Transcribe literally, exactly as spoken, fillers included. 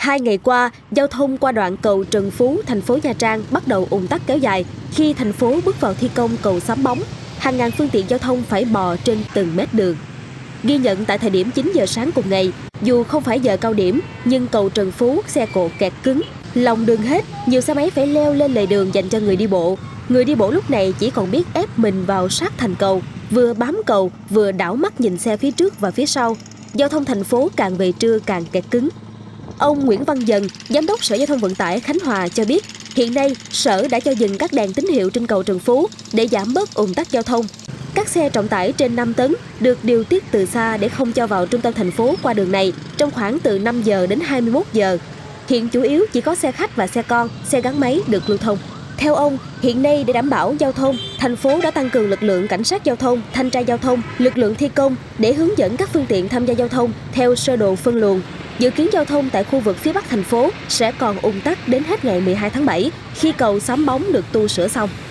Hai ngày qua, giao thông qua đoạn cầu Trần Phú, thành phố Nha Trang bắt đầu ùn tắc kéo dài khi thành phố bước vào thi công cầu Sám Bóng. Hàng ngàn phương tiện giao thông phải bò trên từng mét đường. Ghi nhận tại thời điểm chín giờ sáng cùng ngày, dù không phải giờ cao điểm, nhưng cầu Trần Phú xe cộ kẹt cứng, lòng đường hết, nhiều xe máy phải leo lên lề đường dành cho người đi bộ. Người đi bộ lúc này chỉ còn biết ép mình vào sát thành cầu, vừa bám cầu, vừa đảo mắt nhìn xe phía trước và phía sau. Giao thông thành phố càng về trưa càng kẹt cứng. Ông Nguyễn Văn Dần, Giám đốc Sở Giao thông Vận tải Khánh Hòa cho biết, hiện nay Sở đã cho dừng các đèn tín hiệu trên cầu Trần Phú để giảm bớt ùn tắc giao thông. Các xe trọng tải trên năm tấn được điều tiết từ xa để không cho vào trung tâm thành phố qua đường này trong khoảng từ năm giờ đến hai mươi mốt giờ. Hiện chủ yếu chỉ có xe khách và xe con, xe gắn máy được lưu thông. Theo ông, hiện nay để đảm bảo giao thông, thành phố đã tăng cường lực lượng cảnh sát giao thông, thanh tra giao thông, lực lượng thi công để hướng dẫn các phương tiện tham gia giao thông theo sơ đồ phân luồng. Dự kiến giao thông tại khu vực phía Bắc thành phố sẽ còn ùn tắc đến hết ngày mười hai tháng bảy khi cầu Sám Bóng được tu sửa xong.